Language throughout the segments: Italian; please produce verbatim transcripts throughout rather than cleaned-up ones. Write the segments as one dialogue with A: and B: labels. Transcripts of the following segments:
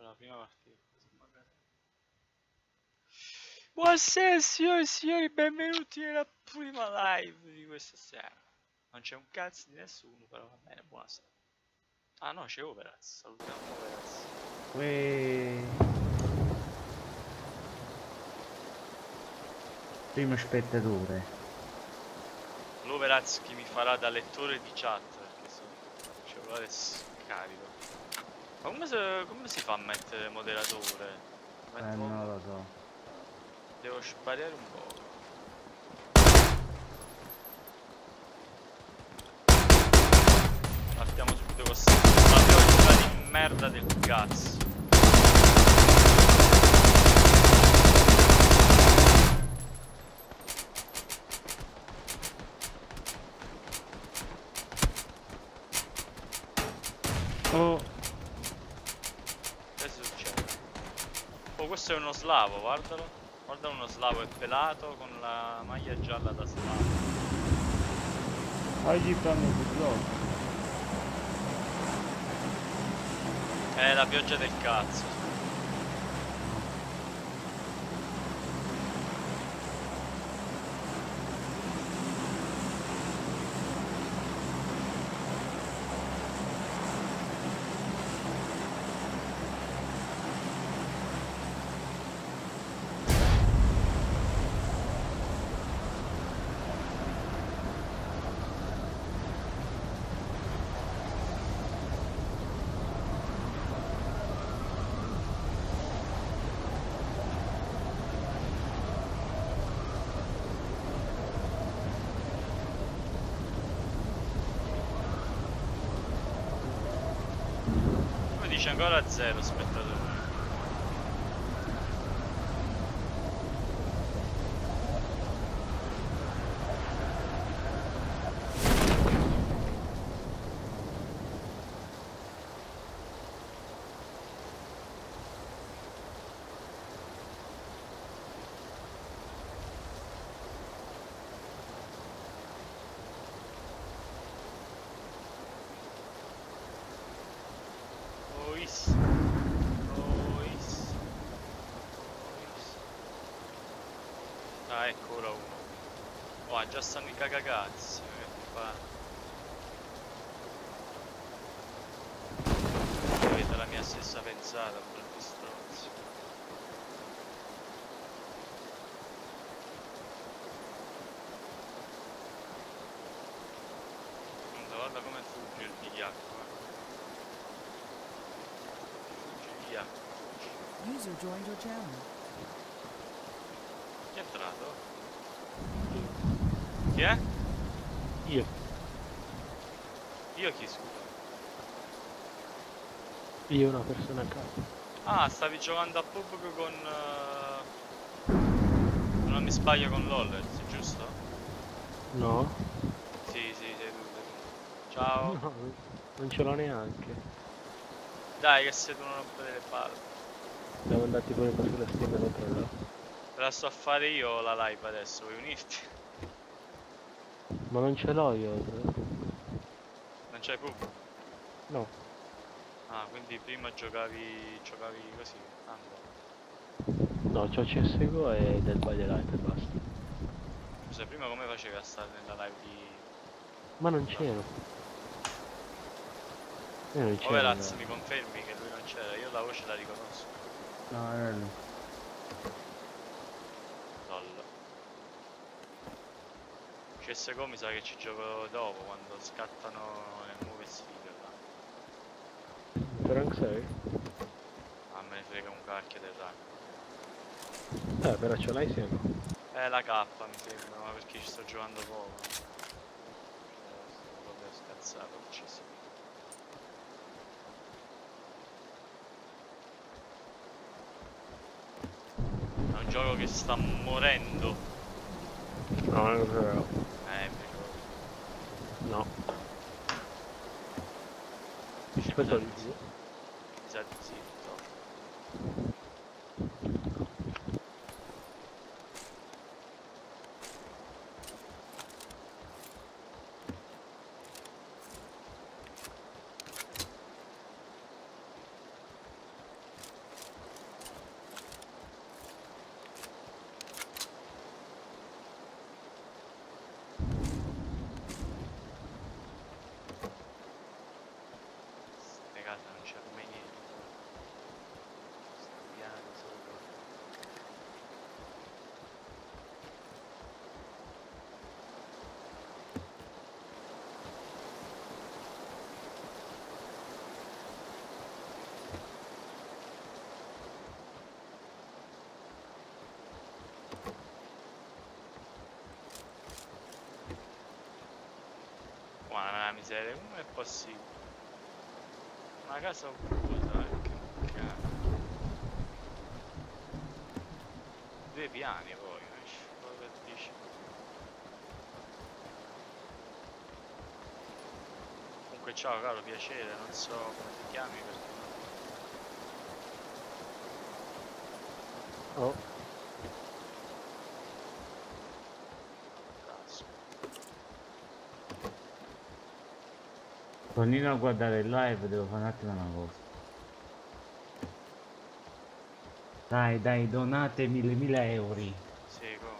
A: la prima partita. Buonasera signore e signori, benvenuti nella prima live di questa sera. Non c'è un cazzo di nessuno, però va bene, buonasera. Ah no, c'è Overaz, salutiamo Overaz.
B: Uè. Primo spettatore.
A: L'Overaz che mi farà da lettore di chat, perché so, il cellulare è scarico. Ma come, se, come si fa a mettere moderatore?
B: Eh,
A: Metto
B: non
A: un...
B: lo so.
A: Devo sbagliare un po'. Partiamo subito con questa pioggia di merda del cazzo.
B: Oh.
A: Che succede? Oh, questo è uno slavo, guardalo. Guarda uno slavo, è pelato con la maglia gialla da slavo.
B: Oggi fanno il vlog.
A: È la pioggia del cazzo. Dice ancora zero spettatori. Ois. Ois. Ois. Ah, ecco ora uno. Oh, già stanno i cagacazzi. Che fa? Avete la mia stessa pensata, brutti stronzi. Guarda come fugge il vigliacco.
C: User joined your channel.
A: Chi è entrato? Chi è?
B: Io.
A: Io chi scusa?
B: Io una persona a caso.
A: Ah, stavi giocando a P U B G con... Uh... non mi sbaglio con Lollers, giusto?
B: No.
A: Sì, sì, sei tu, sei tu. Ciao.
B: No, non ce l'ho neanche.
A: Dai che sei tu non rompere le palle.
B: Devo andarti pure qua sulla schiena controllo.
A: Te la sto a fare io la live adesso, vuoi unirti?
B: Ma non ce l'ho io.
A: Non c'hai P U B G?
B: No.
A: Ah, quindi prima giocavi... giocavi così. Ah, no.
B: No, c'ho C S G O e Dead by Daylight e basta.
A: Scusa, prima come facevi a stare nella live di...
B: Ma non c'ero. Io non c'ero.
A: Overaz, mi confermi che lui non c'era? Io la voce la riconosco.
B: No, no.
A: Lol. C S G O mi sa che ci gioco dopo, quando scattano le nuove sfide là.
B: Per rank sei?
A: Ah, me ne frega un cacchio del rank.
B: Eh, però ce l'hai sempre.
A: Eh, la K mi sembra, ma perché ci sto giocando poco. Cioè, sto proprio scazzato con C S G O. È un gioco che sta morendo.
B: No, non è vero.
A: Eh, mi ricordo.
B: No.
A: Mi
B: Aspetta
A: sa
B: di
A: di
B: più.
A: sì. Mi sa di sì, no. casa non c'è mai niente. Sto piano sopra. Ma la miseria, come è possibile? Una casa vuota, che cazzo. Due piani poi, quello che dici. Comunque ciao caro, piacere, non so come ti chiami perché...
B: Oh,
A: Cazzo.
D: Tornino a guardare il live, devo fare un attimo una cosa. Dai, dai, donate mille mila euro.
A: Sì, come?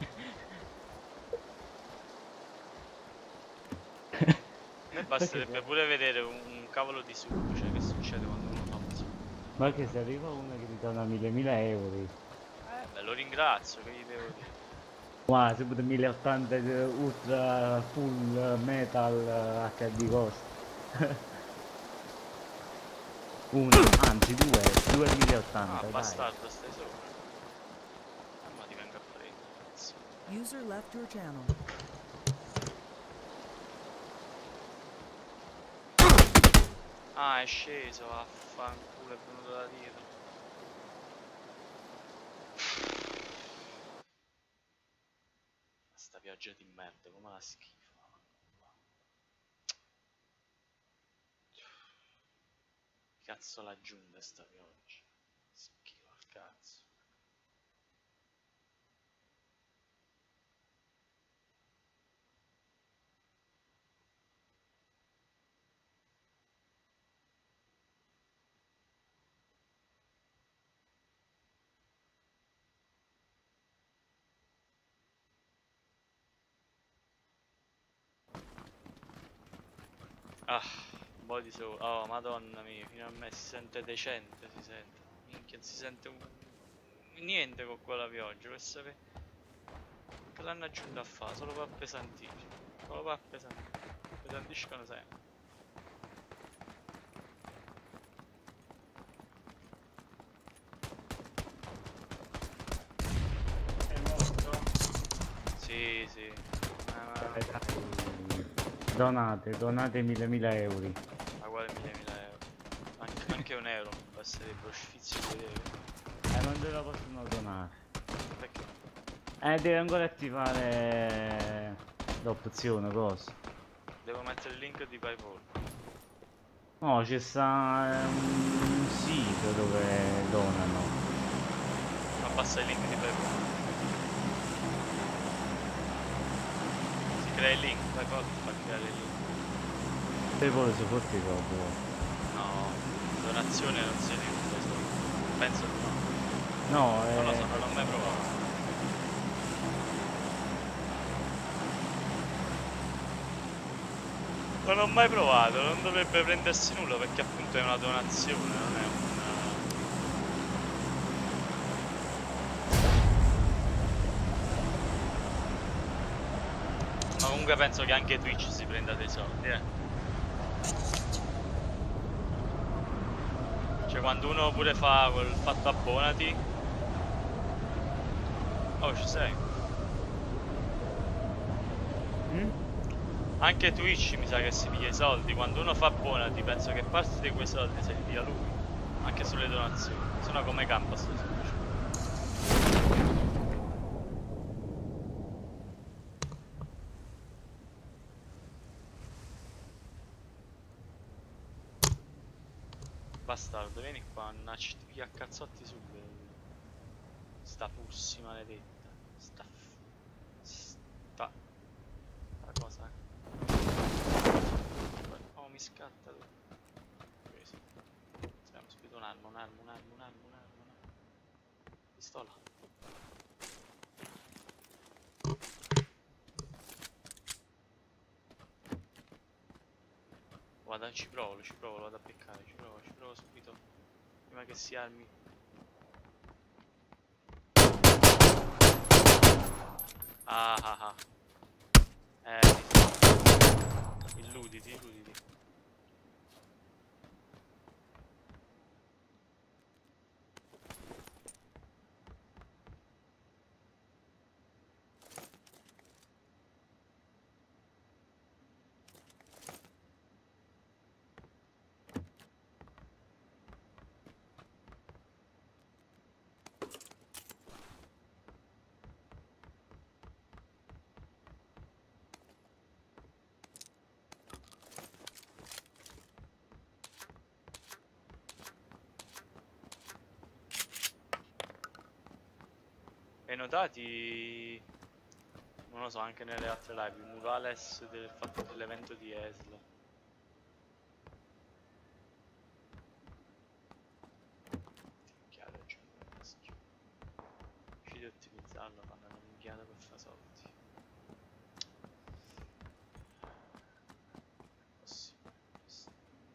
A: A me basterebbe
D: Perché?
A: pure vedere un, un cavolo di sub, cioè che succede quando uno fa un sub.
D: Ma che se arriva uno che ti dona mille mila euro.
A: Eh, beh, lo ringrazio, che gli devo dire.
D: Wow, si può mille ottanta eh, ultra full eh, metal eh, acca di costo. Uno, anzi due, due mille ottanta,
A: Ah,
D: dai.
A: bastardo, stai sopra. Eh, ma ti vengo a prendere, cazzo.
C: User left your channel.
A: Ah, è sceso, vaffanculo, è venuto da dietro. Sta pioggia di merda, come la schifo. Cazzo l'ha giunta sta pioggia. Schifo al cazzo. Ah, un po' di sole. Oh, madonna mia, finalmente si sente decente, si sente. Minchia, non si sente un... niente con quella pioggia, per sapere che l'hanno aggiunta a fare, solo per appesantire. Solo per appesantire. Appesantiscono sempre.
D: È morto?
A: Sì, sì. Ma, ma,
D: Dai, dai. Donate, donate mille mila euro.
A: ma quale mille mila euro? Anche, anche un euro mi basterebbe sfizio di euro.
D: Eh, non te lo possono donare.
A: Perché?
D: Eh, devi ancora attivare l'opzione, cosa?
A: Devo mettere il link di PayPal.
D: No, c'è sta eh, un sito dove donano.
A: Ma basta il link di PayPal. Si crea il link, PayPal ti fa creare il link.
D: Se vuole si può dopo.
A: No, donazione non si usa, penso di no.
D: No,
A: Non lo so,
D: eh,
A: non l'ho mai provato. Non ho mai provato, non dovrebbe prendersi nulla perché appunto è una donazione, non è un... Ma comunque penso che anche Twitch si prenda dei soldi, eh. Cioè quando uno pure fa quel fatto abbonati. Oh, ci sei?
D: mm?
A: Anche Twitch mi sa che si piglia i soldi. Quando uno fa abbonati penso che parte di quei soldi se li dia lui. Anche sulle donazioni. Se no come campa sto Twitch? Bastardo, vieni qua, annacci via a cazzotti subito. Sta pussi maledetta. Sta... Sta... La cosa... Oh, mi scatta tu. Così. Speriamo subito un'arma, un'arma, un'arma, un'arma, un'arma, un'arma. Pistola. Vado, ci provo, ci provo, lo vado a beccare, ci provo, ci provo subito. Prima che si armi. Ah ah ah. Eh, illuditi, illuditi. E notati, non lo so, anche nelle altre live, il murales del fatto dell'evento di Esla. Minchiate, c'è un rischio. Riuscite di ottimizzarlo, fanno una minchiata per fare soldi. Possibile questo.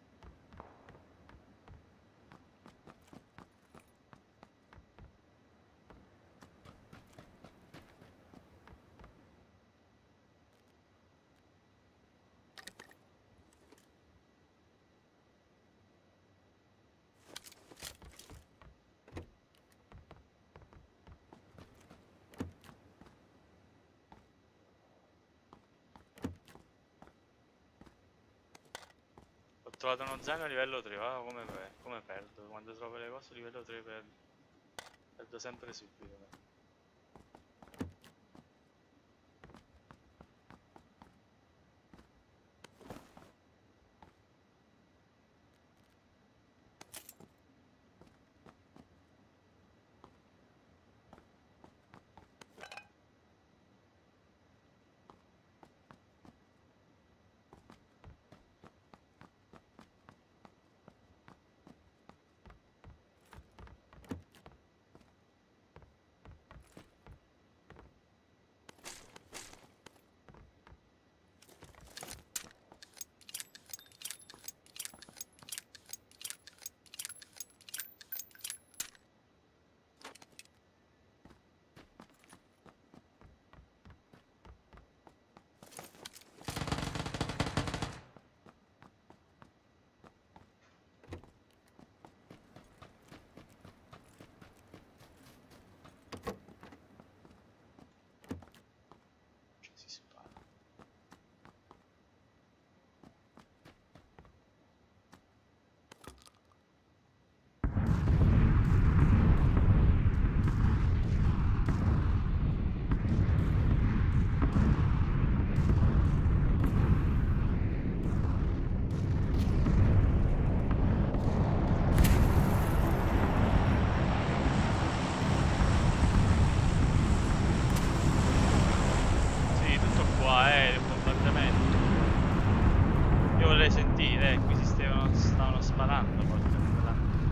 A: Ho trovato uno zaino a livello tre, ah, come, come perdo, quando trovo le cose a livello tre perdo, perdo sempre subito. Sentire, qui si stavano, stavano sparando, porca miseria.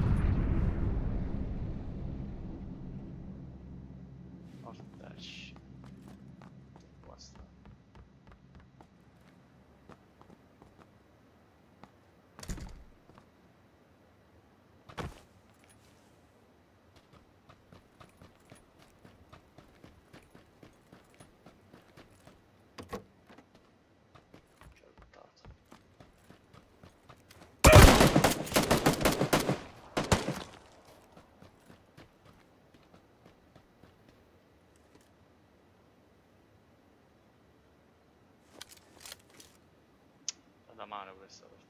A: Mortacci. Qua sta. Da mano questa partita.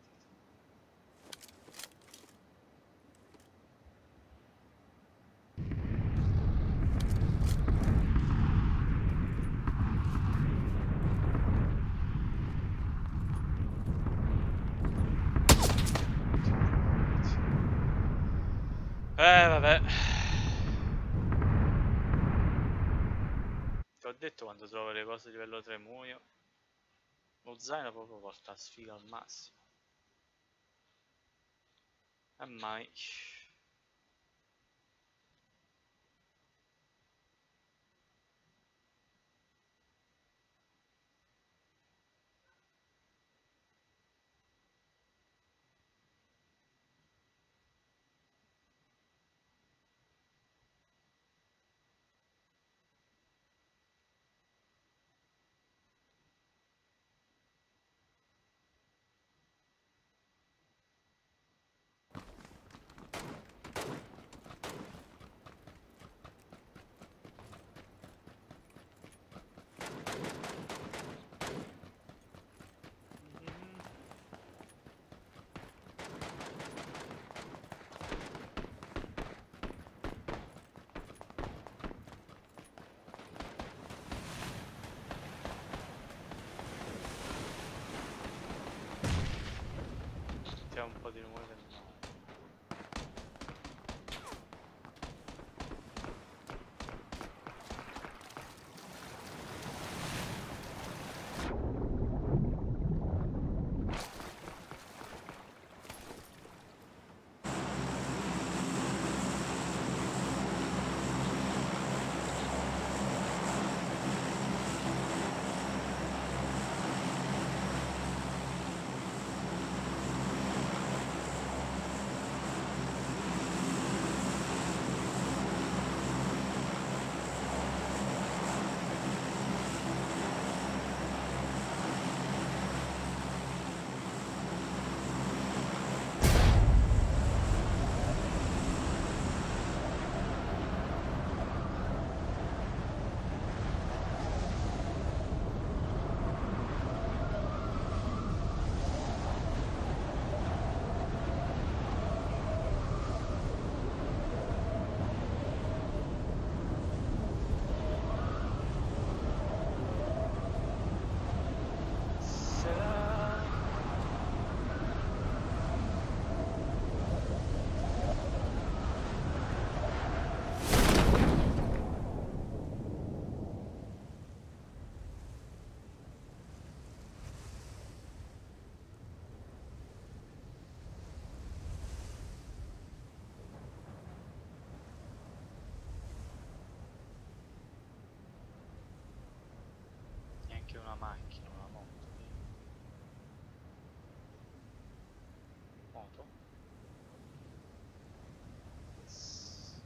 A: Eh vabbè. Ti ho detto, quando trovo le cose a livello tre muoio. Lo zaino proprio porta a sfiga al massimo. E mai. di rumore del mare. Neanche una macchina, una moto. Moto? S-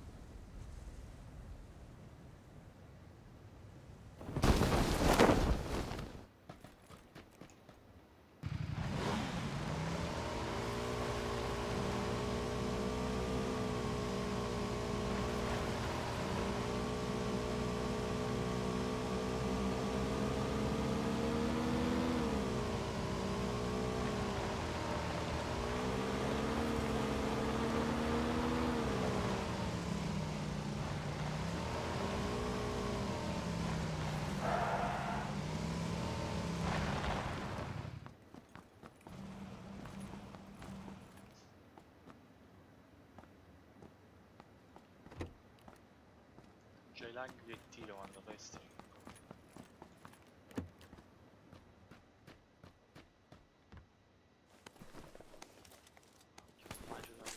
A: C'è i lag che tiro quando fai stream. Immagino da-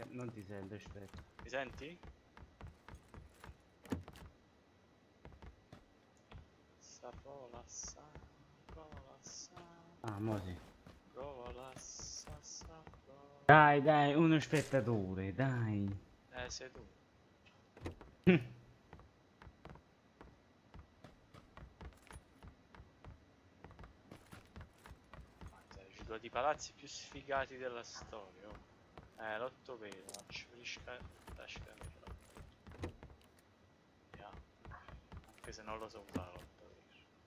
D: non ti sento, aspetta.
A: Mi senti? Sta prova sa, prova sa,
D: Ah, mo sì.
A: prova sa, sa, prova.
D: Dai, dai, uno spettatore, dai.
A: Eh, sei tu. Ci due di palazzi più sfigati della storia. Oh. Eh, l'otto vero, ci frisca la scala. Yeah. Anche se non lo so usare l'otto vero.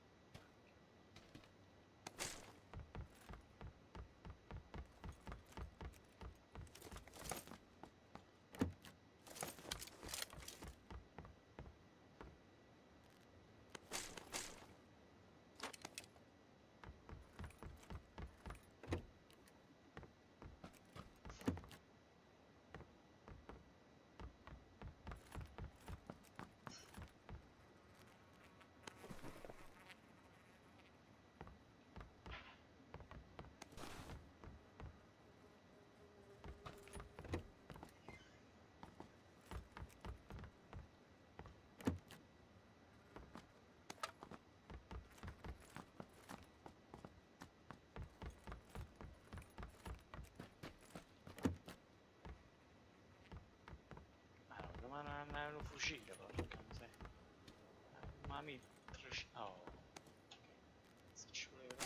A: Ma non è un fucile, porca miseria. Ma mi traci... Oh. Se ci voleva.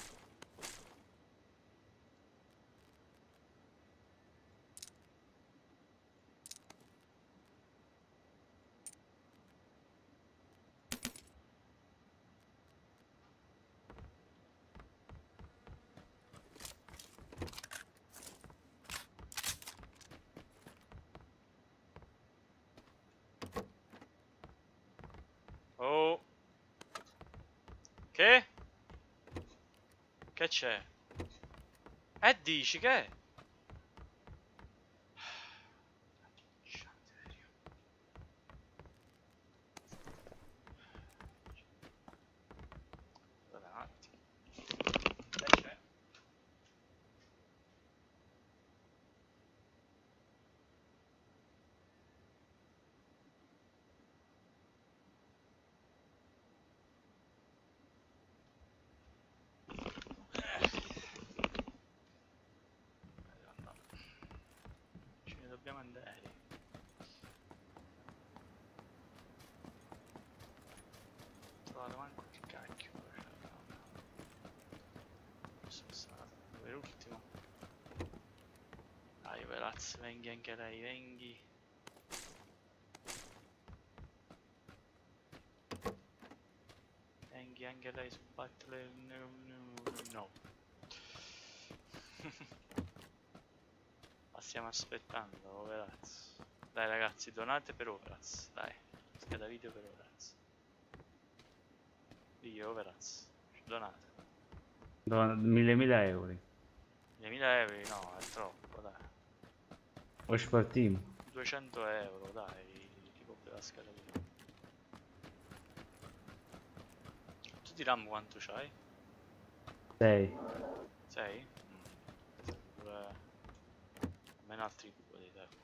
A: Oh. Che? Che c'è? E dici che? Guarda un attimo. Che c'è? Madonna. Ce ne dobbiamo andare. Trovato manco il cacchio. Sono stato per ultimo. Dai, Veraz, venghi anche lei, venghi. Venghi anche lei su Battle. No, no, no. Ma stiamo aspettando, Overaz. Dai ragazzi, donate per Overaz. Dai, scheda video per Overaz. Io Overaz. Donate.
D: Do- mille mila euro.
A: duemila euro no, è troppo, dai.
D: O spartiamo.
A: duecento euro, dai. Tipo per la scheda video. Tu di RAM quanto c'hai?
D: sei.
A: sei? Mm. Pure... almeno altri due di tempo.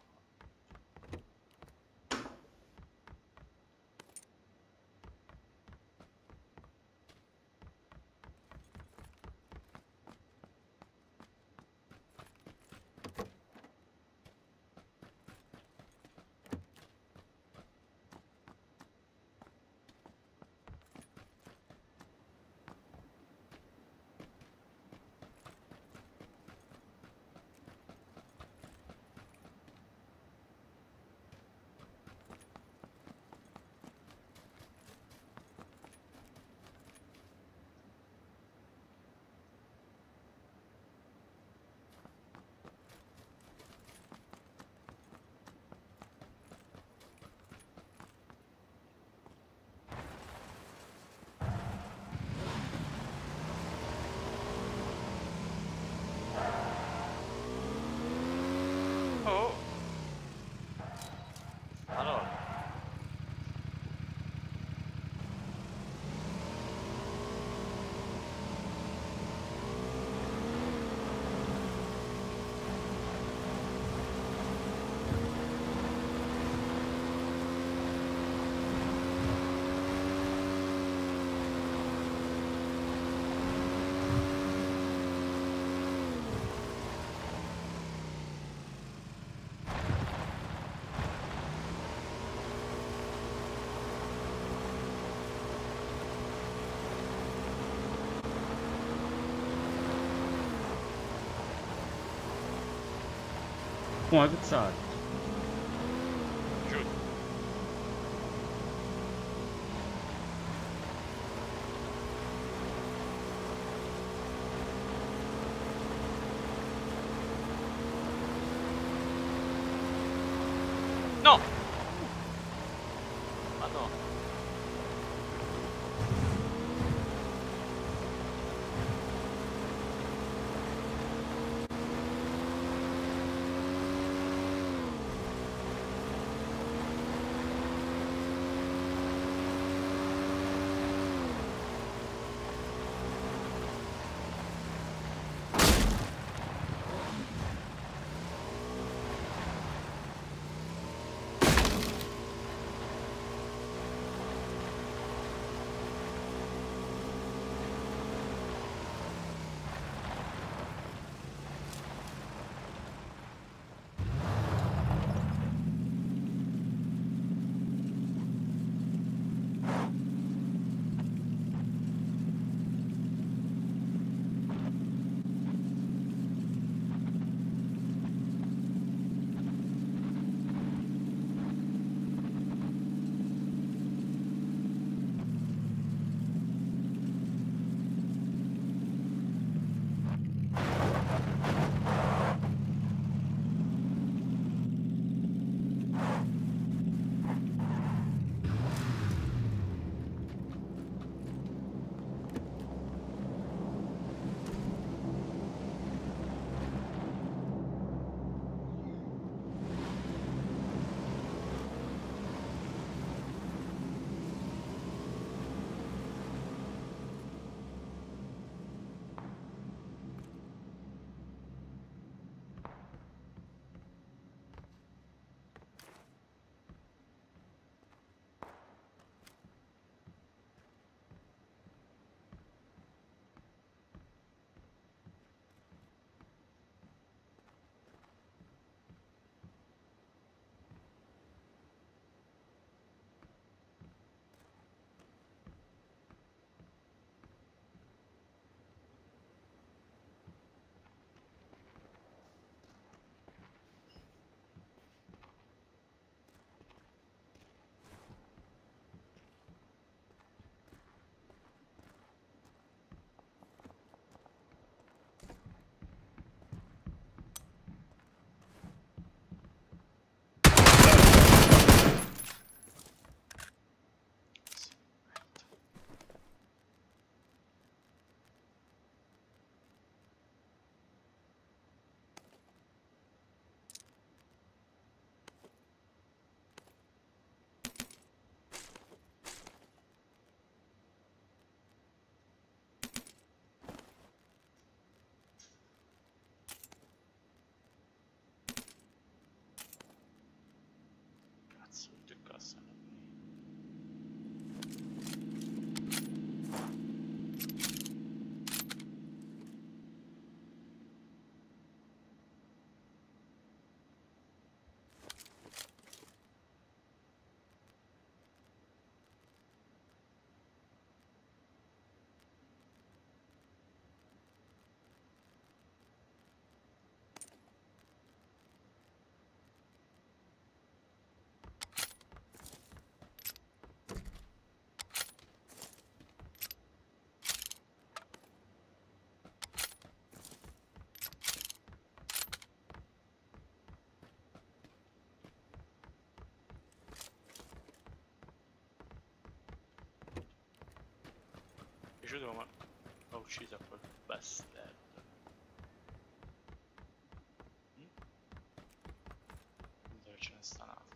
D: Come cât sar?
A: Giù. No! Ma no. Cazzo, tutto in cassa. Piaciuto come l'ho ucciso a quel bastardo. Mm? Dove ce ne sta un altro?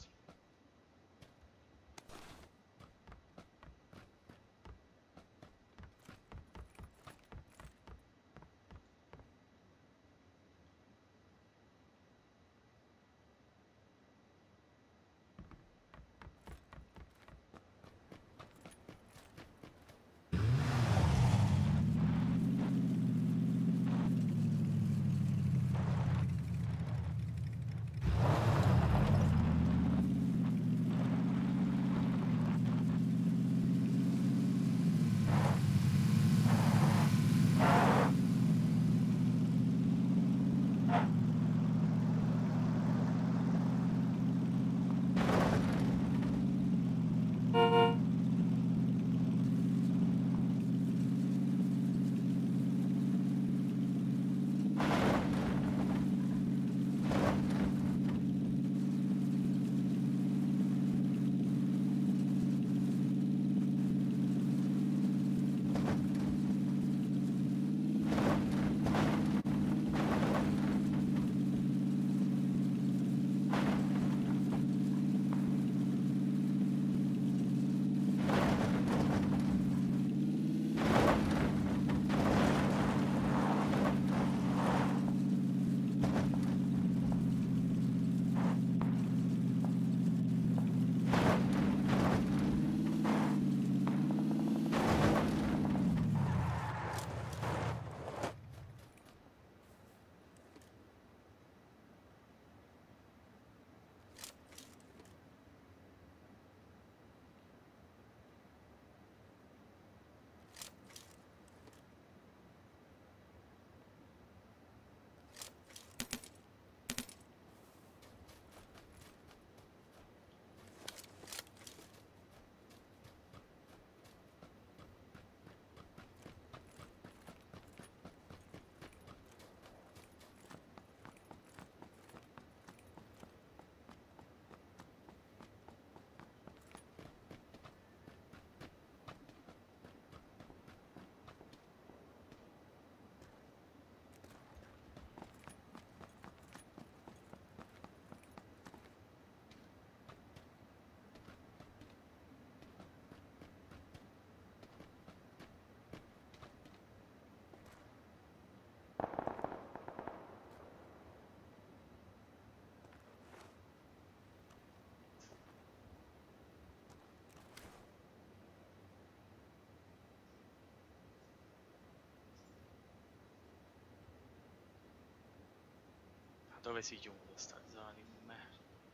A: dove si chiude sta zona di merda?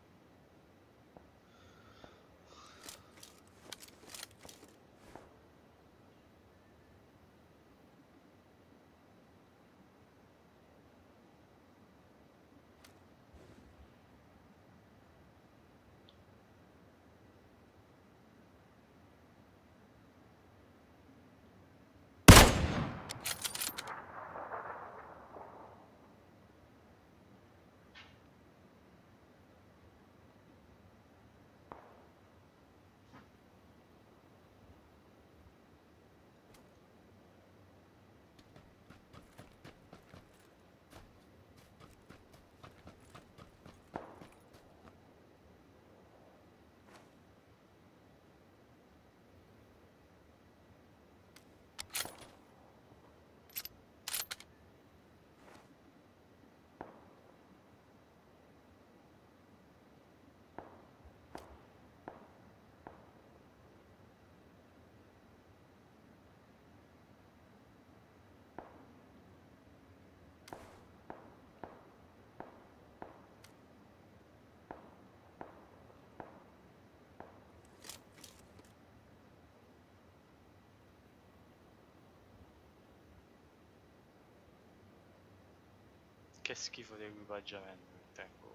A: Che schifo di equipaggiamento che tengo.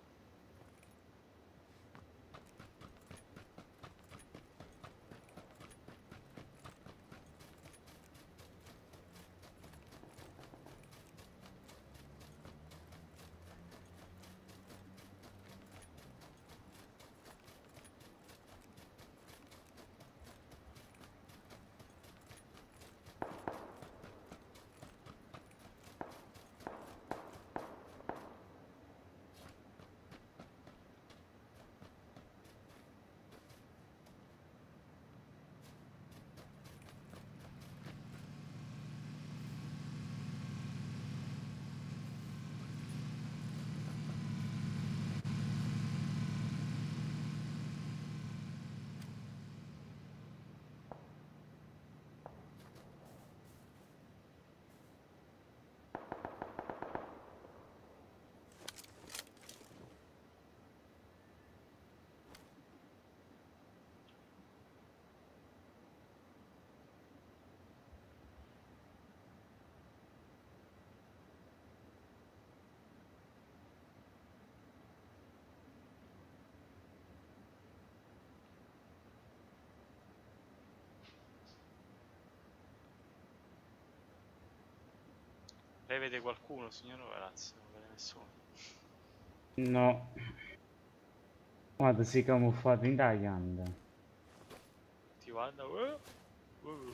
A: Lei vede qualcuno, signor Overaz? Non vede nessuno.
D: No. Guarda, si è camuffato in Thailand.
A: Ti guarda. Uh, uh.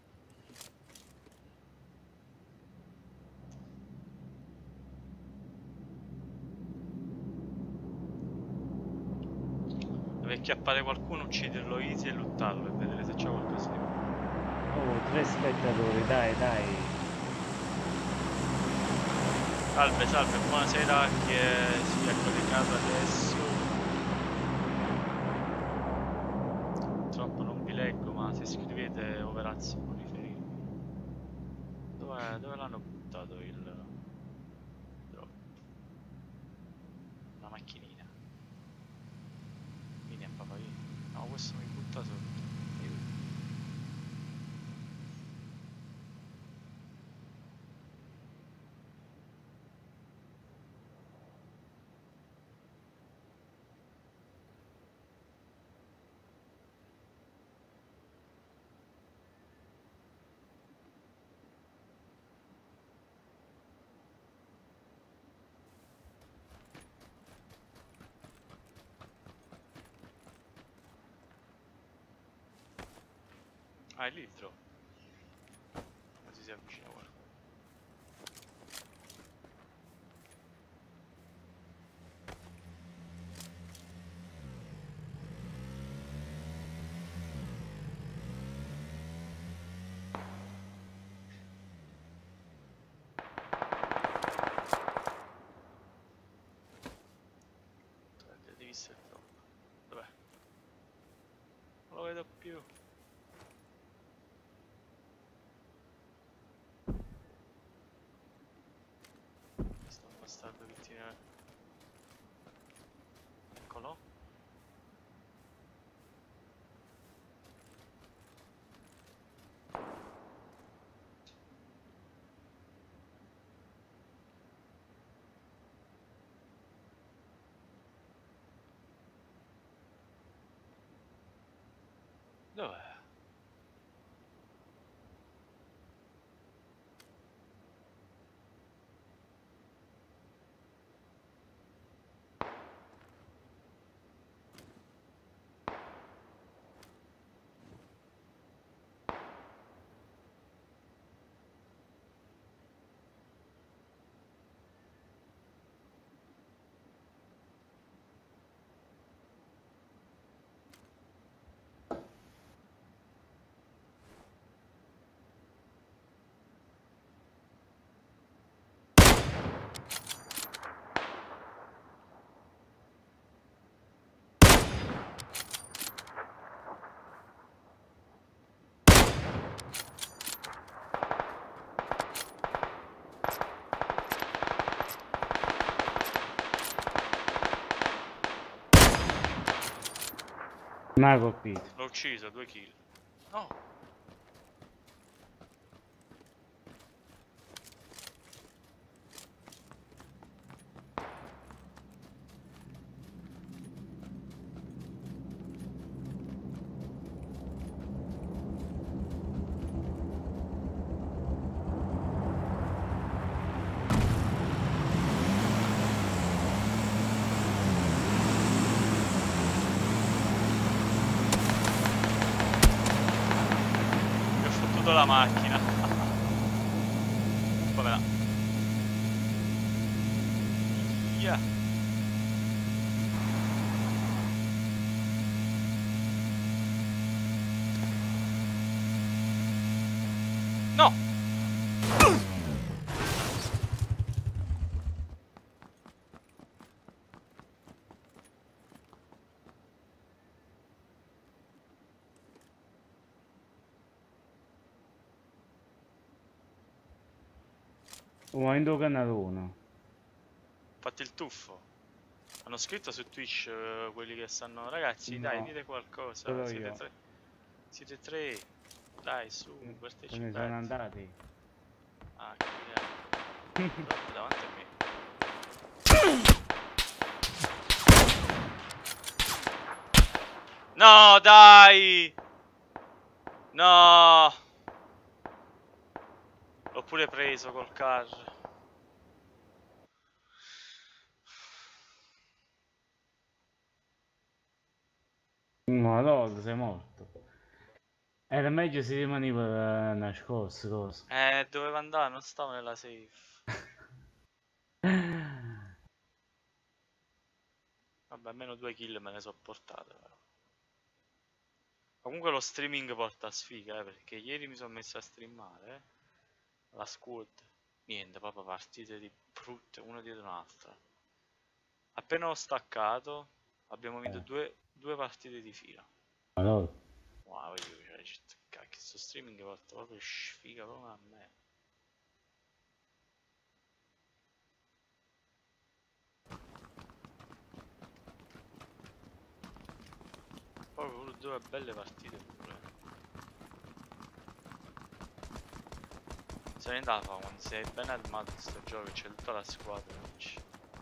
A: Deve acchiappare qualcuno, ucciderlo easy e luttarlo e vedere se c'è qualcosa di buono.
D: Oh, tre spettatori, dai, dai.
A: Salve, salve, buonasera, chi è, si è collegato adesso. Purtroppo non vi leggo, ma se scrivete Overaz può riferire. Dove, dove l'hanno buttato il drop? Una macchinina. Vieni a papà, vieni. No, questo mi butta sotto. Aiuto. Ah, è lì il drop. Così si avvicina qualcuno. Avete visto il drop? Dov'è? Non lo vedo più. Questo bastardo che tiene Eccolo. Dov'è?
D: Non hai colpito.
A: L'ho ucciso, due kill. No. Mi ho fottuto la macchina. Come là? Yeah. No!
D: Momento canale uno.
A: Fatti il tuffo. Hanno scritto su Twitch eh, quelli che sanno. Ragazzi, dai,
D: No,
A: dite qualcosa.
D: solo
A: Siete
D: io.
A: tre. Siete tre. Dai, su,
D: Se ne
A: partecipate.
D: sono andati.
A: Ah, che cagata. Davanti a me. No, dai! No! L'ho pure preso col carro.
D: Madonna, sei morto. Era meglio se rimaneva eh, nascosto, cosa.
A: Eh, doveva andare, non stavo nella safe. Vabbè, almeno due kill me ne so portate, però. Comunque lo streaming porta a sfiga, eh, perché ieri mi sono messo a streamare, eh. La squad. Niente, proprio partite di brutte, una dietro l'altra. Appena ho staccato, abbiamo vinto
D: Eh.
A: due, due partite di fila.
D: Madonna.
A: Wow, io, cioè, c- cacchio, sto streaming porta proprio sfiga proprio a me. Proprio pure due belle partite pure. Se ne da fa quando sei ben armato in sto gioco, c'è tutta la squadra. Oggi.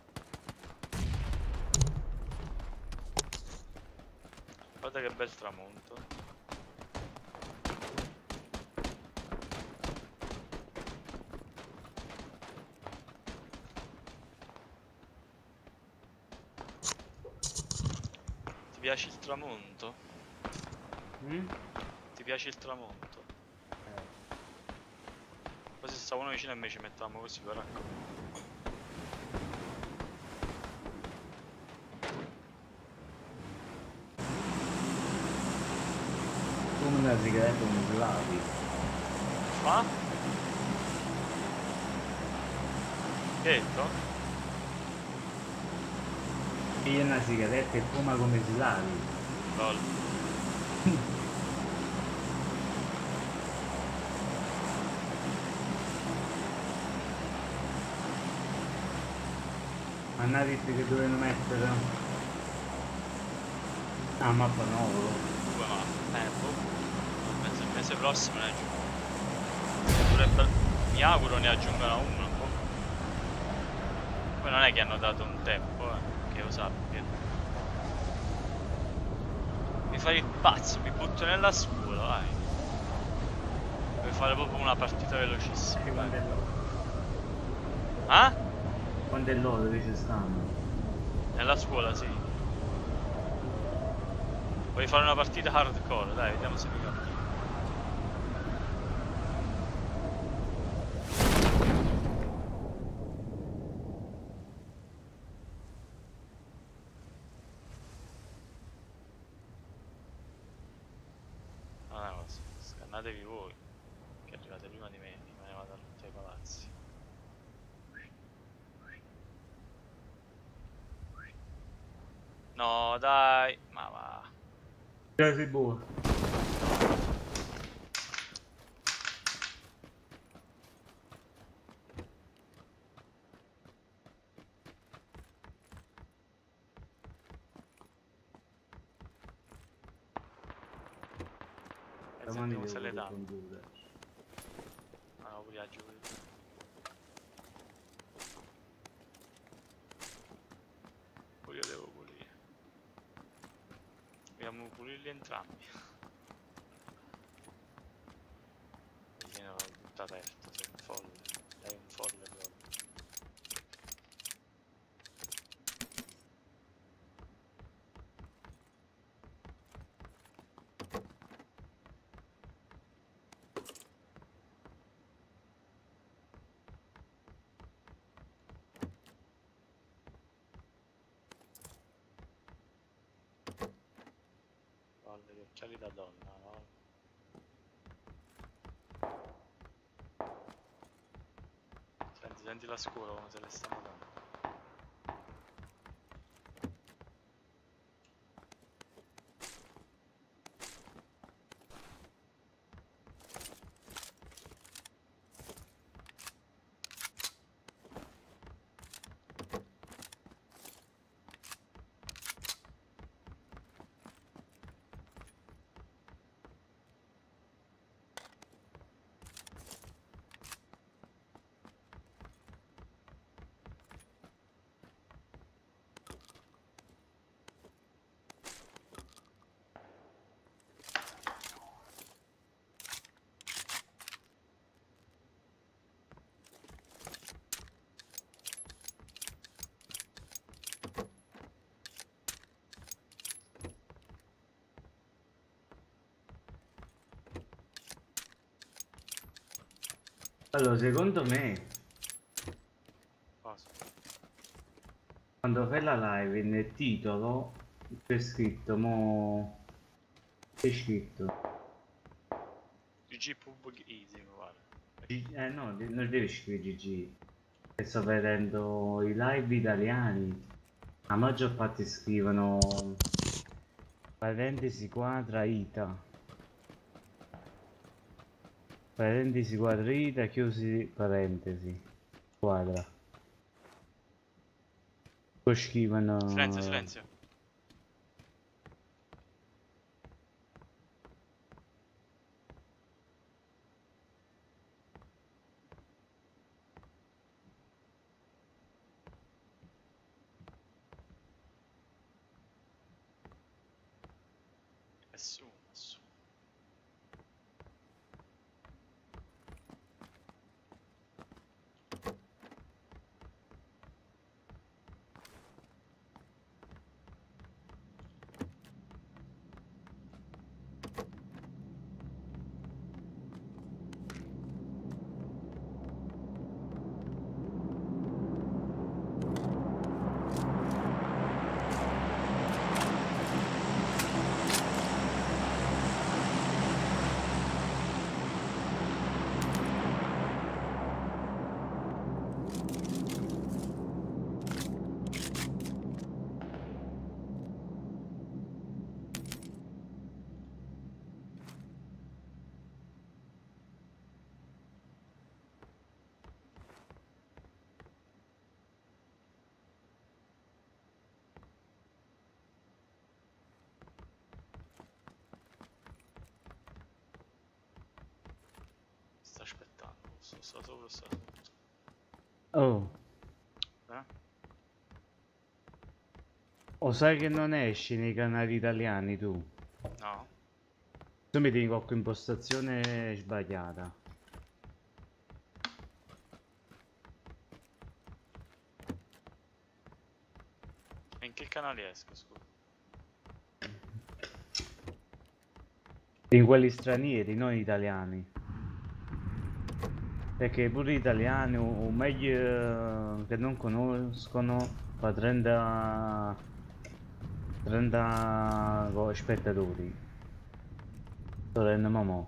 A: Guarda che bel tramonto. Ti piace il tramonto?
D: Mm?
A: Ti piace il tramonto? Poi se stavano vicino a me ci mettavamo così per raccogliere.
D: Come una sigaretta con slavi.
A: Fa? Che hai detto?
D: Piglia una sigaretta e fuma come slavi.
A: Lol.
D: Ma non ha detto che dovevano mettere Ah, mappa nuovo.
A: Due mappe, eh, boh. Penso il mese prossimo ne aggiungono. Dovrebbero, mi auguro ne aggiungano uno, boh. Poi non è che hanno dato un tempo, eh, che io sappia. Mi fai il pazzo, mi butto nella scuola, vai. Devo fare proprio una partita velocissima.
D: Sì, quando è loro.
A: Ah?
D: Quando è loro dove ci stanno?
A: Nella scuola, sì. Voglio fare una partita hardcore, dai, vediamo se mi capisco. Ah, no, scannatevi voi, che arrivate prima di me, me ne vado a tutti ai palazzi. No, dai, ma va.
D: Sei buono.
A: E sentiamo se le danno. Ah, no, pure a giù. Poi io devo pulire. Dobbiamo pulirli entrambi. Viene tutto aperto, sei un folle. Sei un folle proprio. Folle, gli occhiali da donna, no? Senti, senti la scuola come se le stanno dando.
D: Allora, secondo me,
A: Cosa?
D: quando fai la live nel titolo c'è scritto, mo... c'è scritto.
A: G G Pub Easy, mi pare.
D: G- Eh no, de- non devi scrivere G G. Che sto vedendo i live italiani. La maggior parte scrivono parentesi quadra ita. Parentesi quadra ita, chiusi parentesi quadra. Poi scrivono...
A: Silenzio, silenzio. Nessuno, nessuno. sto, sto sopra, sto sotto.
D: Oh,
A: Eh?
D: o sai che non esci nei canali italiani tu?
A: No?
D: Tu mi dico qualche impostazione sbagliata.
A: E in che canali esco, scusa?
D: In quelli stranieri, non italiani. Perché pure gli italiani, o, o meglio eh, che non conoscono, fa trenta, trenta co- spettatori. Sto rendendo mo'.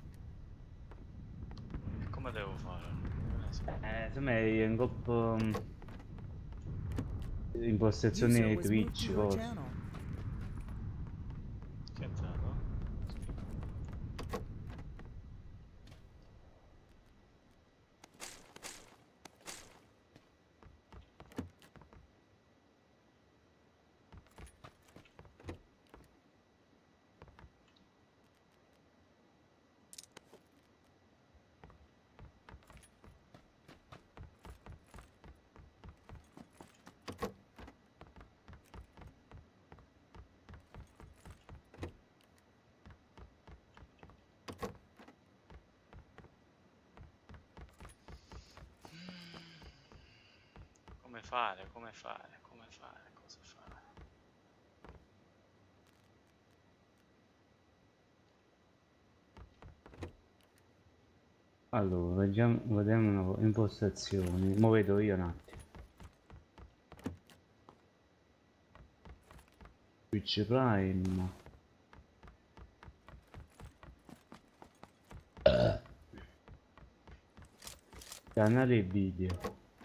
A: E come devo fare? Che ne so.
D: Eh, secondo me è un coppo um,
C: User
D: impostazioni
C: was moved to
D: Twitch,
C: your
D: cose.
C: channel.
A: Che è entrato? Come fare, come fare, come fare, cosa fare?
D: Allora, vediamo, vediamo una co- impostazioni. Mo' vedo io un attimo. Twitch Prime. Canale video.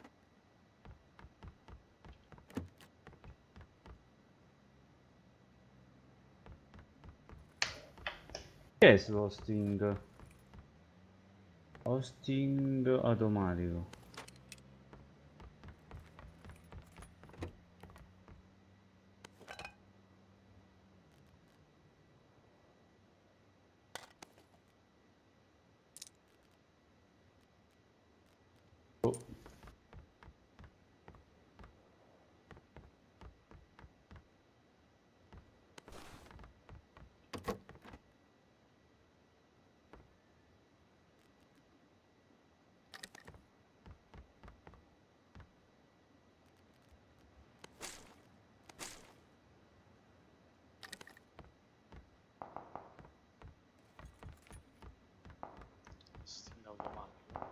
D: Che è su hosting? Hosting automatico. Oh.
A: Sting automatico.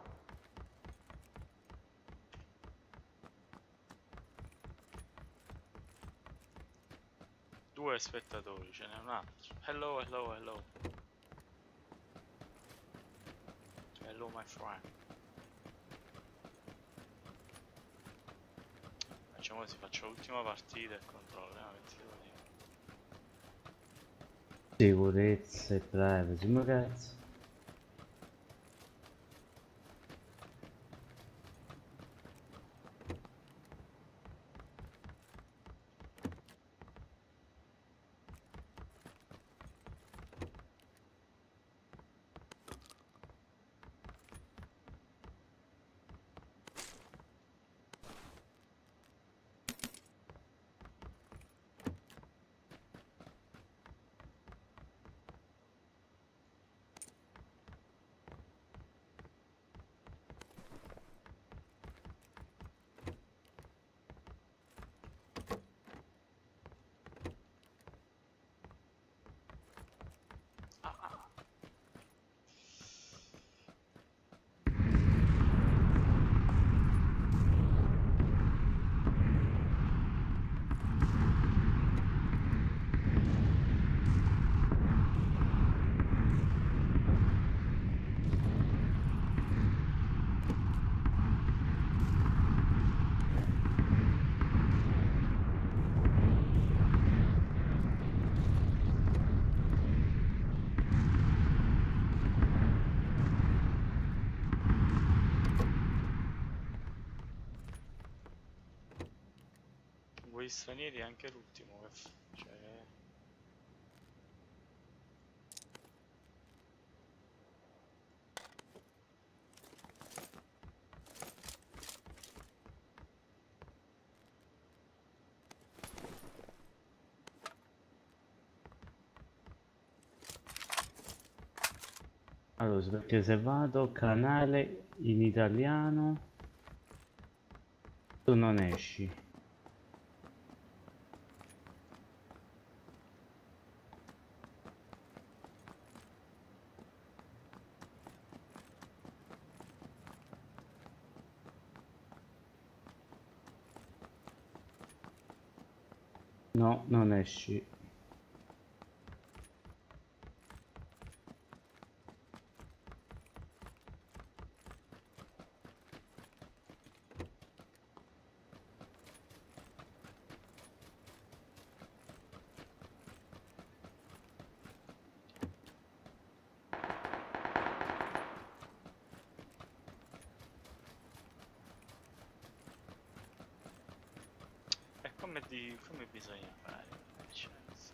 A: Due spettatori, ce n'è un altro. Hello, hello, hello. Hello my friend. Facciamo così, faccio l'ultima partita e controlliamo che ti devo dire.
D: Sicurezza e privacy, ma cazzo.
A: Ah, ah. Voi stranieri è anche l'ultimo che f- cioè
D: Allora, perché se vado canale in italiano, tu non esci. No, non esci.
A: E come, di, come bisogna fare? Cioè, se-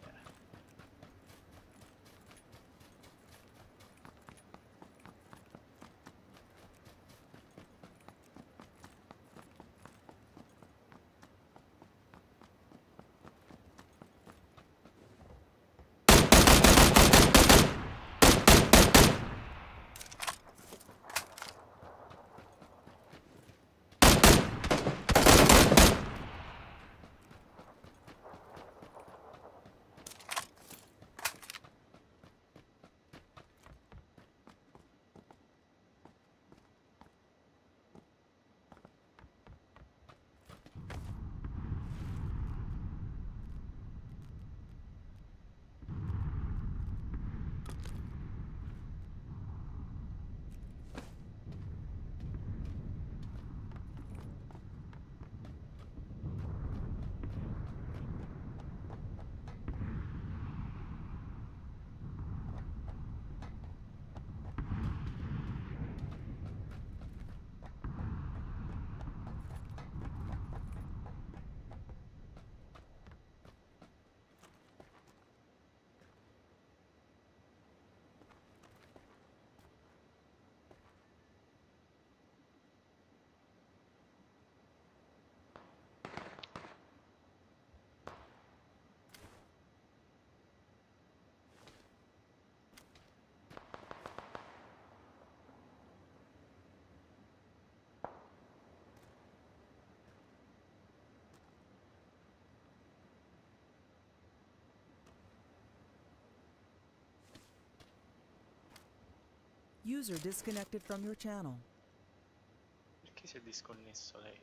C: User disconnected from your channel.
A: Perché si è disconnesso lei?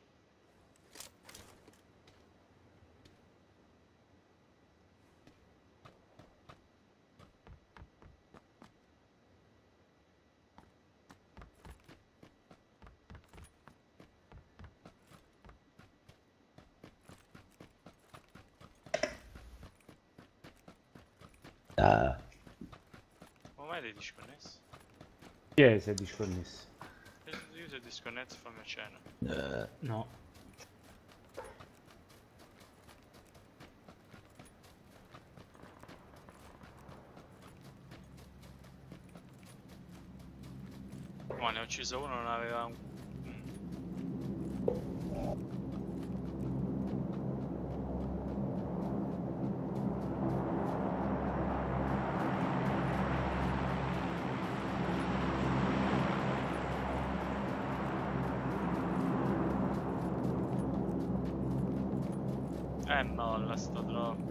D: Ah.
A: Come mai sei disconnesso?
D: Chi è se è disconnesso?
A: User disconnect from your channel.
D: No.
A: Ma ne ho ucciso uno, non aveva un... Eh no, la sto troppo.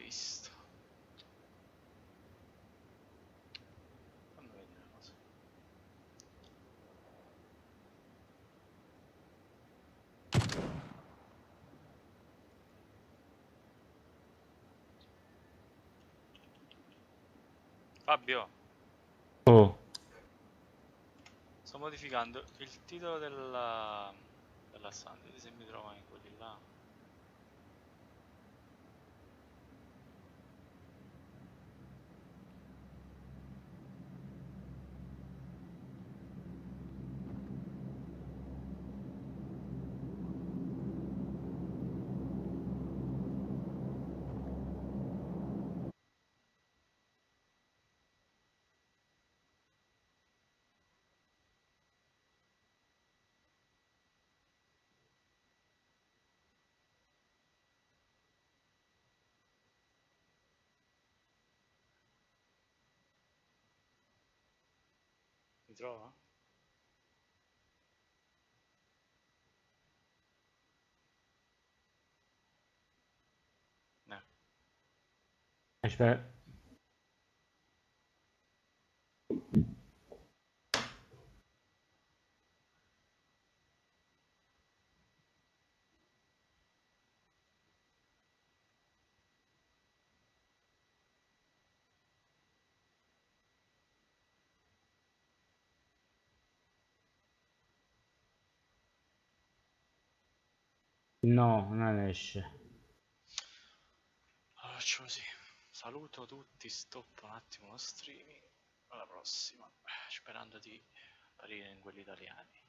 A: visto. Fammi vedere una cosa. Fabio,
B: Oh,
A: sto modificando il titolo della, della stand, vedi se mi trova in quelli là. Mi trova? No.
B: aspetta. No, non esce.
A: Allora faccio così. Saluto tutti, stop un attimo lo streaming. Alla prossima. Sperando di apparire in quelli italiani.